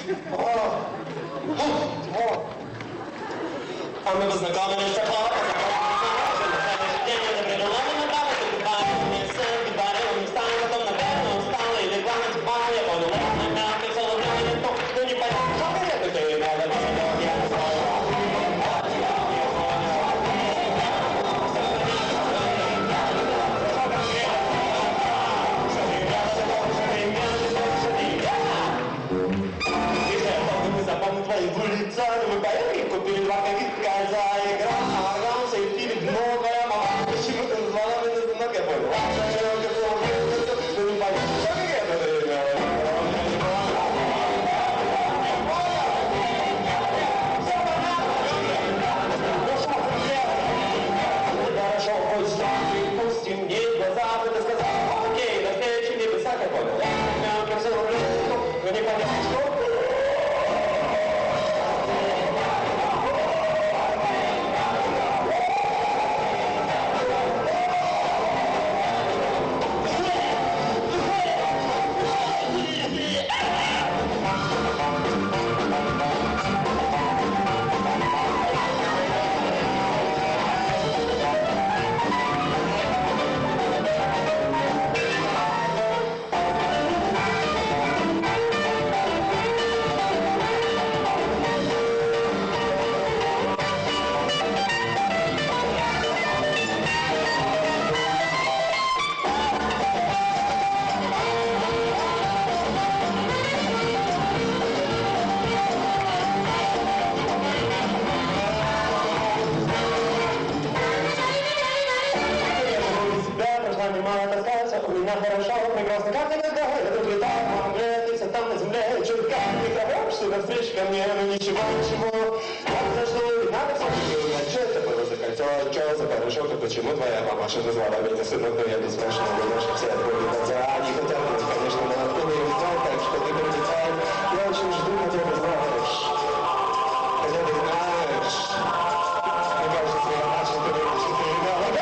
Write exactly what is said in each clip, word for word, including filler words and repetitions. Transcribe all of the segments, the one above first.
А ми познайомилися по твои улица, мы поехали, купили два каких-то заигра, а там все пили многое, мама, почему ты назвала меня за много, я понял. Ты не понял, что это время? Хорошо, хоть ты пусти мне глаза, ты сказал, окей, на встрече небеса, как понял. Я все но не понятно, что у меня хорошо, прекрасно, как иногда этот летает, мама греется там на земле, чутка, не зовешь, на встречу ко мне, ну ничего, ничего, я зажду, и надо все узнать, что это было за кольцо, что за порошок, и почему твоя мамаша назвала меня сынок, но я не спрашивал, немножко все отбыли глаза, они хотят быть, конечно, молодыми, и знают, так что ты пролетаешь, я очень жду, хотя ты знаешь, хотя ты знаешь, мне кажется, я начал, ты выйдешь, и ты ребенок.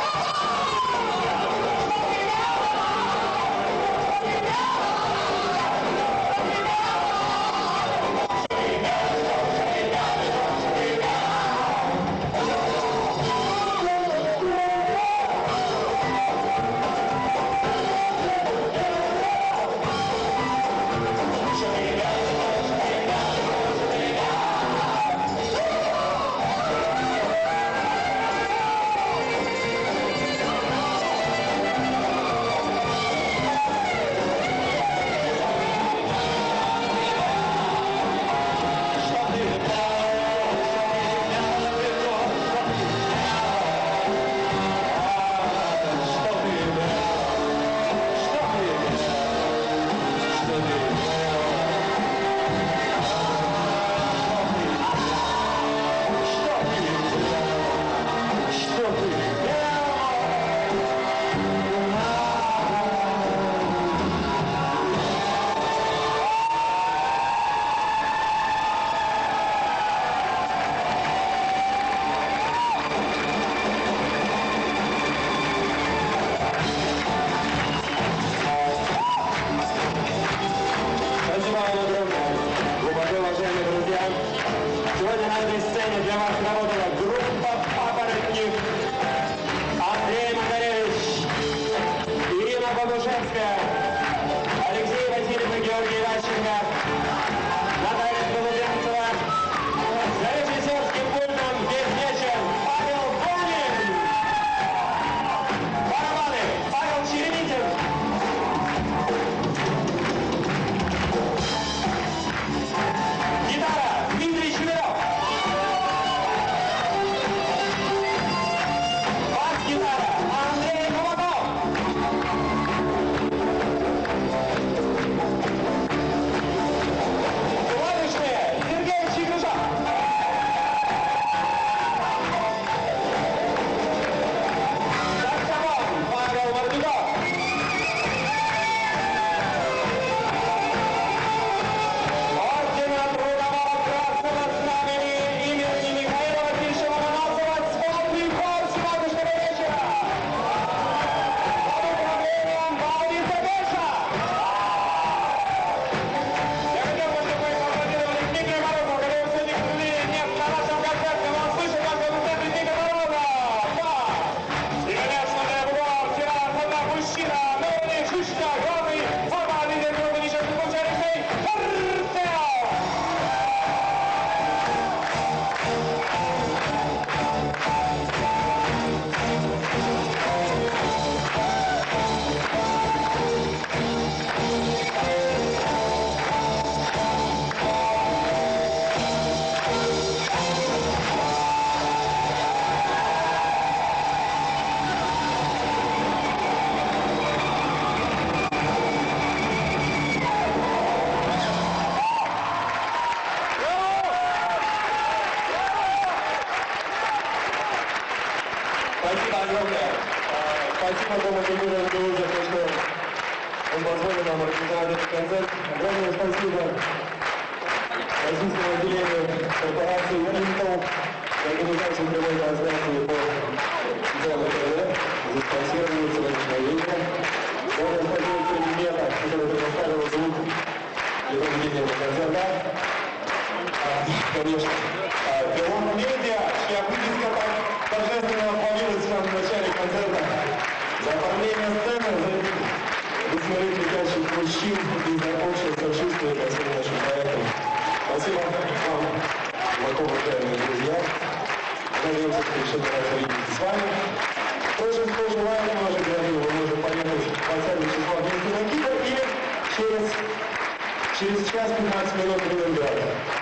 Спасибо Дому культуры эн гэ у за то, что он позволил нам организовать этот концерт. Огромное спасибо российскому отделению корпорации «Интел» за организацию прямой трансляции по Зону ТВ, за спонсирование сегодняшнего вечера. Главное спасибо Фреди Мета, который предоставил звук для проведения этого концерта. А, конечно, Пилон Медиа, чья выписка так торжественно отвалилась нам в начале концерта. За оформление сцены, за весьмерых летящих мужчин и за общее сочувствие ко всем нашим проектам. Спасибо вам, знакомые, уважаемые друзья. Надеемся, что еще не раз увидимся с вами. Впрочем, кто желает, мы уже говорили, мы можем поехать в двадцатое число вместе на Кипр или через, через час пятнадцать минут в Ленинград.